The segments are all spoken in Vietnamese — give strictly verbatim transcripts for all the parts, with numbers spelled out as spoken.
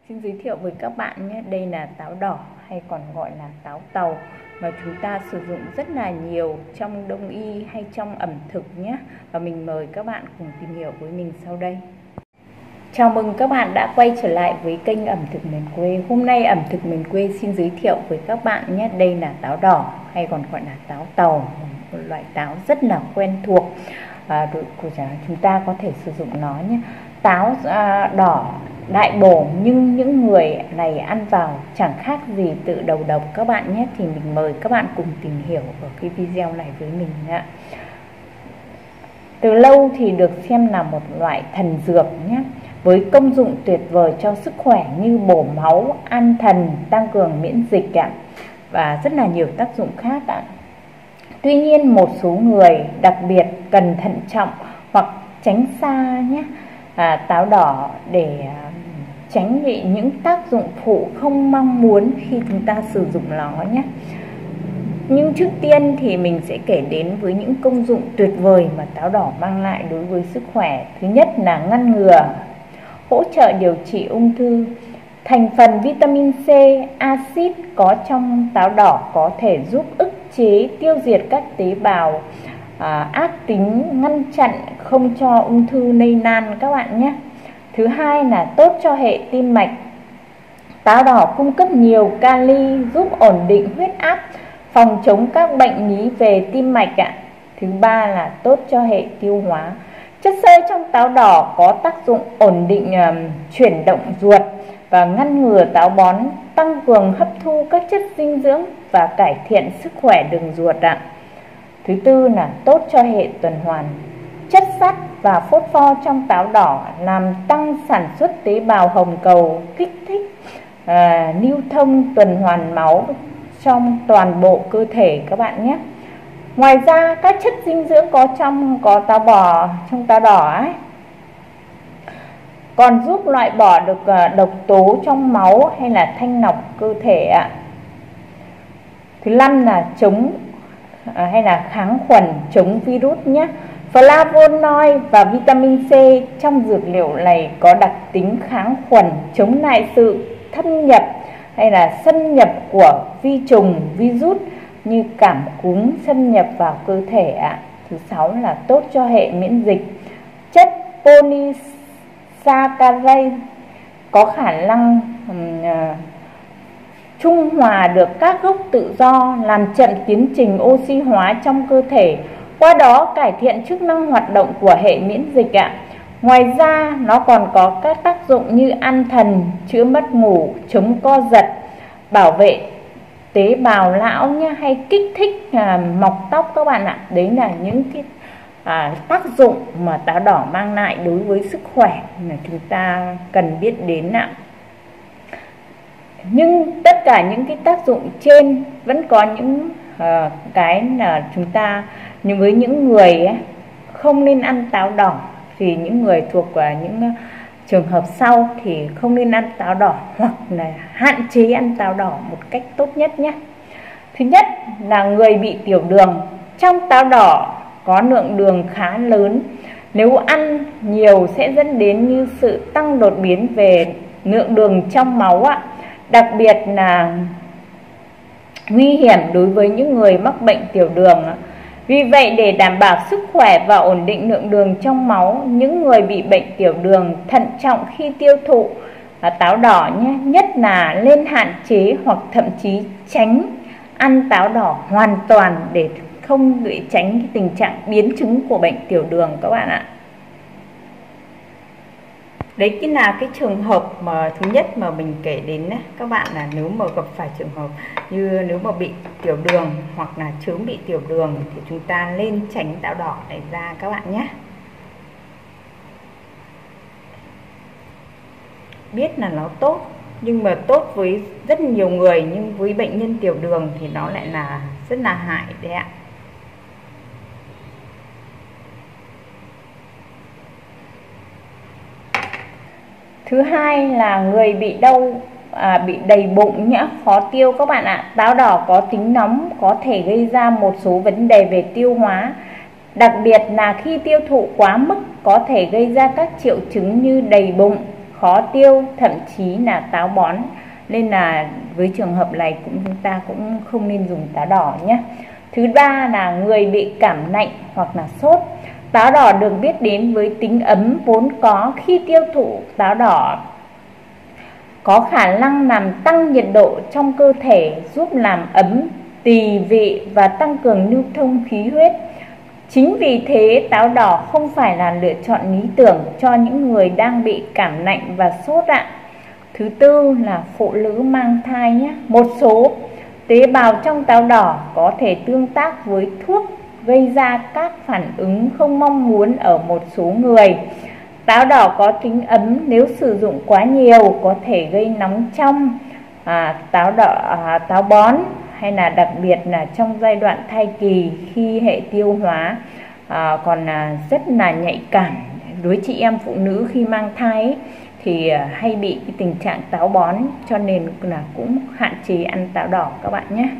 Xin giới thiệu với các bạn nhé, đây là táo đỏ hay còn gọi là táo tàu mà chúng ta sử dụng rất là nhiều trong đông y hay trong ẩm thực nhé. Và mình mời các bạn cùng tìm hiểu với mình sau đây. Chào mừng các bạn đã quay trở lại với kênh ẩm thực miền quê. Hôm nay ẩm thực miền quê xin giới thiệu với các bạn nhé, đây là táo đỏ hay còn gọi là táo tàu, một loại táo rất là quen thuộc à, của chúng ta có thể sử dụng nó nhé. Táo à, đỏ đại bổ nhưng những người này ăn vào chẳng khác gì tự đầu độc các bạn nhé. Thì mình mời các bạn cùng tìm hiểu ở cái video này với mình ạ. Từ lâu thì được xem là một loại thần dược nhé, với công dụng tuyệt vời cho sức khỏe như bổ máu, an thần, tăng cường miễn dịch ạ, và rất là nhiều tác dụng khác ạ. Tuy nhiên một số người đặc biệt cần thận trọng hoặc tránh xa nhé à, táo đỏ để tránh bị những tác dụng phụ không mong muốn khi chúng ta sử dụng nó nhé. Nhưng trước tiên thì mình sẽ kể đến với những công dụng tuyệt vời mà táo đỏ mang lại đối với sức khỏe. Thứ nhất là ngăn ngừa, hỗ trợ điều trị ung thư. Thành phần vitamin C, axit có trong táo đỏ có thể giúp ức chế tiêu diệt các tế bào à, ác tính, ngăn chặn không cho ung thư lây lan các bạn nhé. Thứ hai là tốt cho hệ tim mạch. Táo đỏ cung cấp nhiều kali giúp ổn định huyết áp, phòng chống các bệnh lý về tim mạch ạ. Thứ ba là tốt cho hệ tiêu hóa. Chất xơ trong táo đỏ có tác dụng ổn định uh, chuyển động ruột và ngăn ngừa táo bón, tăng cường hấp thu các chất dinh dưỡng và cải thiện sức khỏe đường ruột ạ. Thứ tư là tốt cho hệ tuần hoàn. Chất sắt và phốt pho trong táo đỏ làm tăng sản xuất tế bào hồng cầu, kích thích à, lưu thông tuần hoàn máu trong toàn bộ cơ thể các bạn nhé. Ngoài ra các chất dinh dưỡng có trong có táo bò trong táo đỏ ấy, còn giúp loại bỏ được uh, độc tố trong máu hay là thanh lọc cơ thể ạ. Thứ năm là chống uh, hay là kháng khuẩn, chống virus nhé. Flavonoid và vitamin C trong dược liệu này có đặc tính kháng khuẩn, chống lại sự thâm nhập hay là xâm nhập của vi trùng, virus như cảm cúm xâm nhập vào cơ thể ạ. Thứ sáu là tốt cho hệ miễn dịch. Chất polysaccharide có khả năng um, uh, trung hòa được các gốc tự do, làm chậm tiến trình oxy hóa trong cơ thể, qua đó cải thiện chức năng hoạt động của hệ miễn dịch ạ. Ngoài ra nó còn có các tác dụng như an thần, chữa mất ngủ, chống co giật, bảo vệ tế bào lão nhé, hay kích thích à, mọc tóc các bạn ạ. Đấy là những cái à, tác dụng mà táo đỏ mang lại đối với sức khỏe mà chúng ta cần biết đến ạ. Nhưng tất cả những cái tác dụng trên vẫn có những uh, cái là chúng ta, nhưng với những người ấy, không nên ăn táo đỏ, thì những người thuộc vào những uh, trường hợp sau thì không nên ăn táo đỏ hoặc là hạn chế ăn táo đỏ một cách tốt nhất nhé. Thứ nhất là người bị tiểu đường. Trong táo đỏ có lượng đường khá lớn, nếu ăn nhiều sẽ dẫn đến như sự tăng đột biến về lượng đường trong máu ạ. Đặc biệt là nguy hiểm đối với những người mắc bệnh tiểu đường. Vì vậy để đảm bảo sức khỏe và ổn định lượng đường trong máu, những người bị bệnh tiểu đường thận trọng khi tiêu thụ táo đỏ nhé. Nhất là nên hạn chế hoặc thậm chí tránh ăn táo đỏ hoàn toàn để không bị tránh cái tình trạng biến chứng của bệnh tiểu đường các bạn ạ. Đấy chính là cái trường hợp mà thứ nhất mà mình kể đến đấy. Các bạn là nếu mà gặp phải trường hợp như nếu mà bị tiểu đường hoặc là chớm bị tiểu đường thì chúng ta nên tránh táo đỏ này ra các bạn nhé. Biết là nó tốt nhưng mà tốt với rất nhiều người, nhưng với bệnh nhân tiểu đường thì nó lại là rất là hại đấy ạ. Thứ hai là người bị đau à, bị đầy bụng nhá, khó tiêu các bạn ạ. Táo đỏ có tính nóng, có thể gây ra một số vấn đề về tiêu hóa. Đặc biệt là khi tiêu thụ quá mức có thể gây ra các triệu chứng như đầy bụng, khó tiêu, thậm chí là táo bón. Nên là với trường hợp này cũng chúng ta cũng không nên dùng táo đỏ nhé. Thứ ba là người bị cảm lạnh hoặc là sốt. Táo đỏ được biết đến với tính ấm vốn có. Khi tiêu thụ táo đỏ có khả năng làm tăng nhiệt độ trong cơ thể, giúp làm ấm tỳ vị và tăng cường lưu thông khí huyết. Chính vì thế táo đỏ không phải là lựa chọn lý tưởng cho những người đang bị cảm lạnh và sốt ạ. Thứ tư là phụ nữ mang thai nhé. Một số tế bào trong táo đỏ có thể tương tác với thuốc, gây ra các phản ứng không mong muốn ở một số người. Táo đỏ có tính ấm, nếu sử dụng quá nhiều có thể gây nóng trong, à, táo đỏ à, táo bón, hay là đặc biệt là trong giai đoạn thai kỳ khi hệ tiêu hóa à, còn à, rất là nhạy cảm. Đối chị em phụ nữ khi mang thai ấy, thì à, hay bị cái tình trạng táo bón, cho nên là cũng hạn chế ăn táo đỏ các bạn nhé.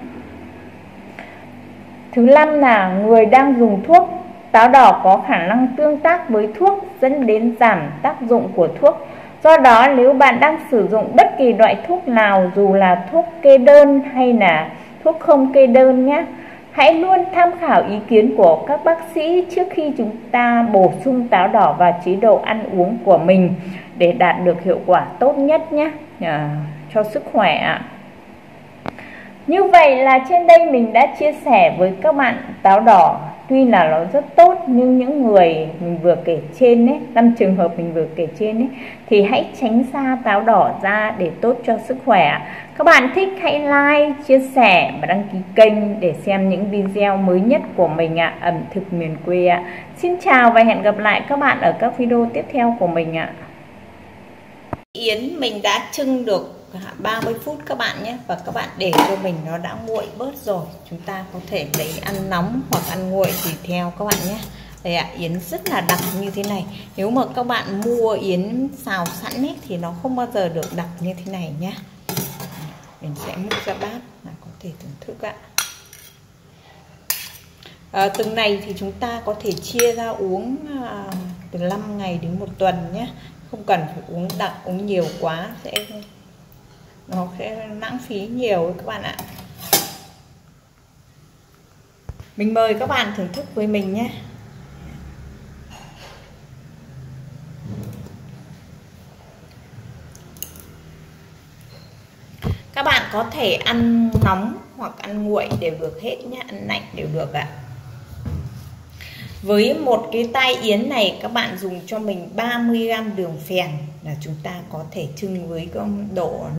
Thứ năm là người đang dùng thuốc. Táo đỏ có khả năng tương tác với thuốc dẫn đến giảm tác dụng của thuốc. Do đó nếu bạn đang sử dụng bất kỳ loại thuốc nào, dù là thuốc kê đơn hay là thuốc không kê đơn nhé, hãy luôn tham khảo ý kiến của các bác sĩ trước khi chúng ta bổ sung táo đỏ vào chế độ ăn uống của mình để đạt được hiệu quả tốt nhất nhé, à, cho sức khỏe ạ. Như vậy là trên đây mình đã chia sẻ với các bạn táo đỏ tuy là nó rất tốt, nhưng những người mình vừa kể trên ấy, năm trường hợp mình vừa kể trên ấy, thì hãy tránh xa táo đỏ ra để tốt cho sức khỏe. Các bạn thích hãy like, chia sẻ và đăng ký kênh để xem những video mới nhất của mình ạ, ẩm thực miền quê ạ. Xin chào và hẹn gặp lại các bạn ở các video tiếp theo của mình ạ. Yến mình đã trưng được ba mươi phút các bạn nhé, và các bạn để cho mình nó đã nguội bớt rồi, chúng ta có thể lấy ăn nóng hoặc ăn nguội tùy theo các bạn nhé. Đây ạ, yến rất là đặc như thế này. Nếu mà các bạn mua yến xào sẵn ấy, thì nó không bao giờ được đặc như thế này nhé. Mình sẽ múc ra bát là có thể thưởng thức ạ. À, từng này thì chúng ta có thể chia ra uống à, từ năm ngày đến một tuần nhé, không cần phải uống đặc, uống nhiều quá sẽ nó sẽ lãng phí nhiều các bạn ạ. Mình mời các bạn thưởng thức với mình nhé. Các bạn có thể ăn nóng hoặc ăn nguội đều được hết nhé, ăn lạnh đều được ạ. Với một cái tai yến này các bạn dùng cho mình ba mươi gam đường phèn là chúng ta có thể trưng với độ